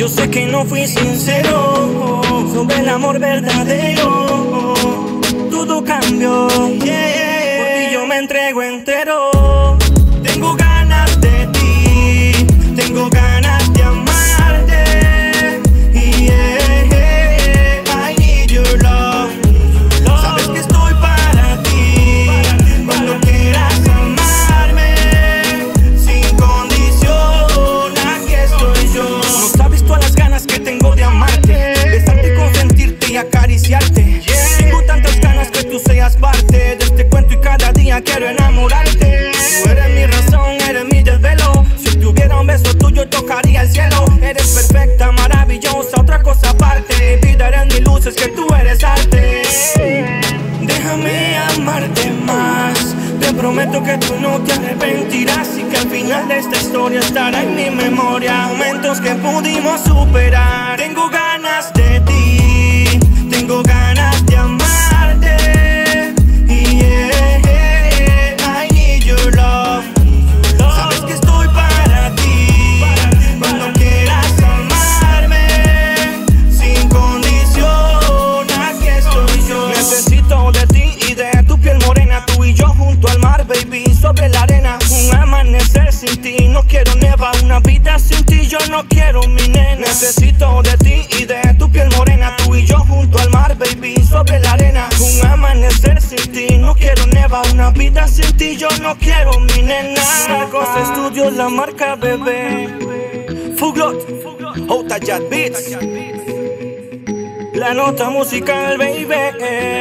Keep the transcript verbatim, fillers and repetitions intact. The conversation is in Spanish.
Yo sé que no fui sincero sobre el amor verdadero. Todo cambió, yeah. Por ti yo me entrego entero. Tengo ganas de ti, tengo ganas de amarte. Yeah, I need your love. Sabes que estoy para ti cuando quieras amarme. Sin condición, aquí estoy yo. No sabes todas las ganas que tengo de amarte, besarte, consentirte y acariciarte. Tengo tantas ganas que tú seas parte de este cuento y cada día quiero enamorarte. Tú eres mi razón, eres mi desvelo. Si tuviera un beso tuyo tocaría el cielo. Eres perfecta, maravillosa, otra cosa aparte. Vida, eres mi luz, es que tú eres arte. Déjame amarte más, te prometo que tú no te arrepentirás y que al final de esta historia estará en mi memoria momentos que pudimos superar. Tengo ganas de ti, tengo ganas de amarte. Yeah, I need your love. Sabes que estoy para ti cuando quieras amarme. Sin condición, aquí estoy yo. Necesito de ti y de tu piel morena, tú y yo junto al mar, baby, sobre la arena. Un amanecer sin ti, no quiero neva. Una vida sin ti, yo no quiero, mi nena. Necesito de ti y de tu piel morena, tú y yo junto al mar, baby, sobre la arena. Un amanecer sin ti, no quiero neva. Una vida sin ti, yo no quiero, mi nena. Marcos Estudios, la marca, bebé. Fuglot, J J Beats, la nota musical, baby.